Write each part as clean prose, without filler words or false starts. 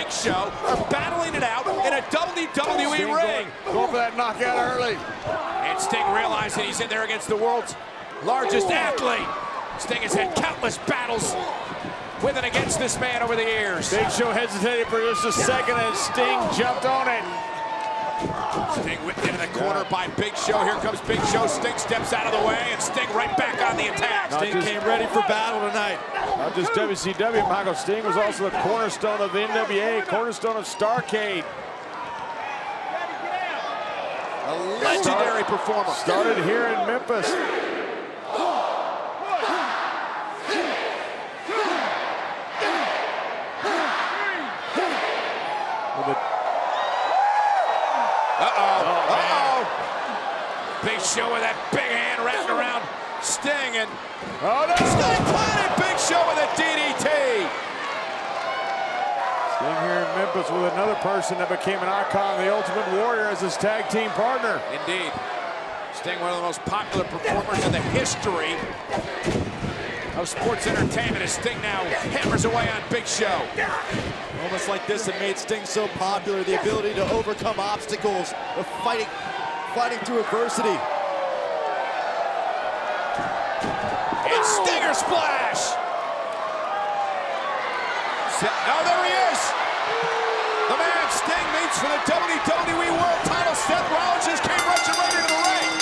Big Show are battling it out in a WWE ring. Go for that knockout early. And Sting realizing he's in there against the world's largest athlete. Sting has had countless battles with and against this man over the years. Big Show hesitated for just a second as Sting jumped on it. Sting whipped into the corner by Big Show. Here comes Big Show. Sting steps out of the way, and Sting right back on the attack. Sting came ready for battle tonight. Not just WCW, Michael. Sting was also the cornerstone of the NWA, cornerstone of Starrcade. A legendary performer. Started here in Memphis. Big Show with that big hand wrapped around Sting, and no. Sting planted Big Show with a DDT. Sting here in Memphis with another person that became an icon, the Ultimate Warrior, as his tag team partner. Indeed. Sting, one of the most popular performers in the history of sports entertainment, as Sting now hammers away on Big Show. Moments like this that made Sting so popular, the ability to overcome obstacles, the fighting through adversity. And Stinger splash! Oh, there he is! The man Sting meets for the WWE World title. Seth Rollins just came rushing right into the ring.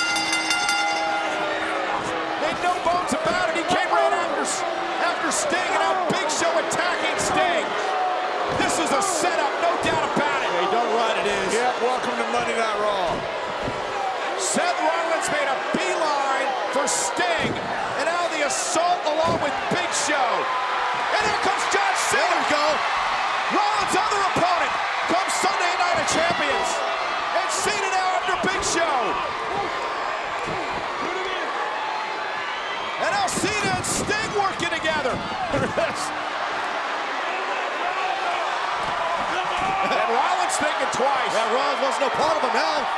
Made no bones about it. He came right after Sting, and now Big Show attacking Sting. This is a setup, no doubt about it. Hey, don't run, it is. Yep, welcome to Monday Night Raw. Seth Rollins made a beeline for Sting, and now the assault along with Big Show. And here comes John Cena. There we go. Rollins' other opponent comes Sunday Night of Champions. And Cena now after Big Show. And now Cena and Sting working together. And Rollins thinking twice. Yeah, Rollins wasn't a part of him now.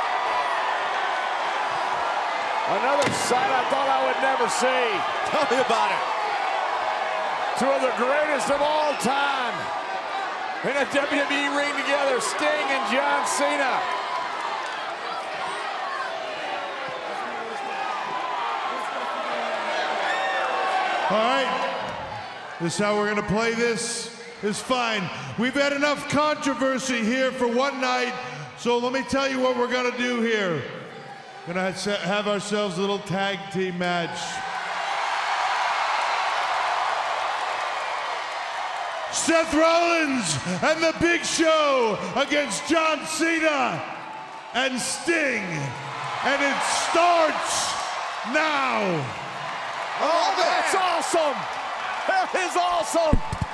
Another sight I thought I would never see. Tell me about it. Two of the greatest of all time in a WWE ring together, Sting and John Cena. All right, this is how we're gonna play this. It's fine. We've had enough controversy here for one night, so let me tell you what we're gonna do here. We're gonna have ourselves a little tag team match. Seth Rollins and the Big Show against John Cena and Sting. And it starts now. Oh, that's awesome. That is awesome.